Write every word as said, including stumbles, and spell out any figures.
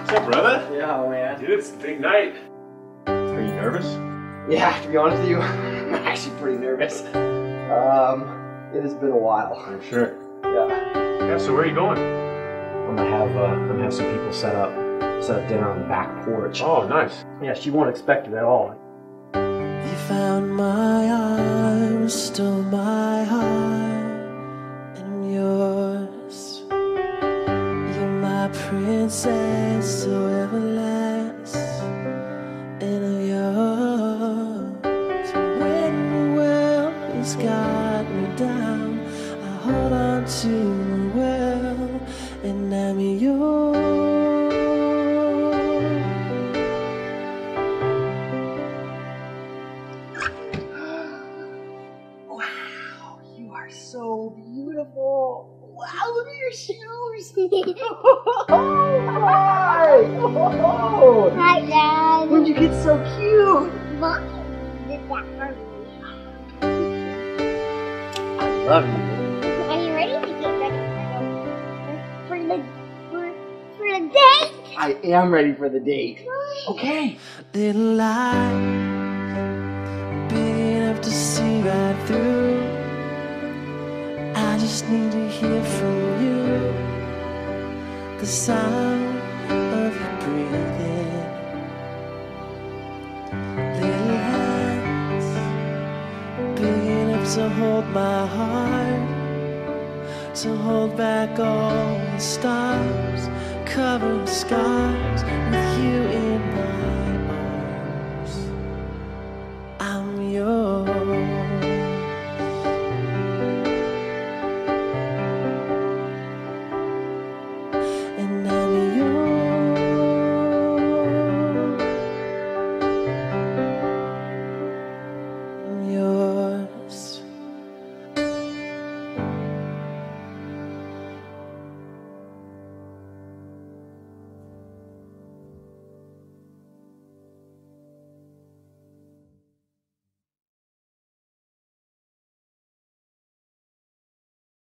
What's up, brother? Yeah, man. Dude, it's a big night. Are you nervous? Yeah, to be honest with you, I'm actually pretty nervous. Um, it has been a while. I'm sure. Yeah. Yeah, so where are you going? I'm gonna have uh, I'm gonna have some people set up set up dinner on the back porch. Oh, nice. Yeah, she won't expect it at all. You found my arms, stole my heart, and I'm yours. You're my princess, so everlasting, and I'm yours. When the world has got me down, I hold on to the world, and I'm yours. Wow, you are so beautiful. Wow, look at your shoes. Oh my! Oh. Hi, Dad. When'd you get so cute? Mommy did that for me. I love you. Are you ready to get ready for the for, for the date? I am ready for the date. Okay. Little light, big enough to see right through. I just need to hear from you the sound of your breathing. Little hands, big enough to hold my heart, to hold back all the stars, cover the scars with you in mind.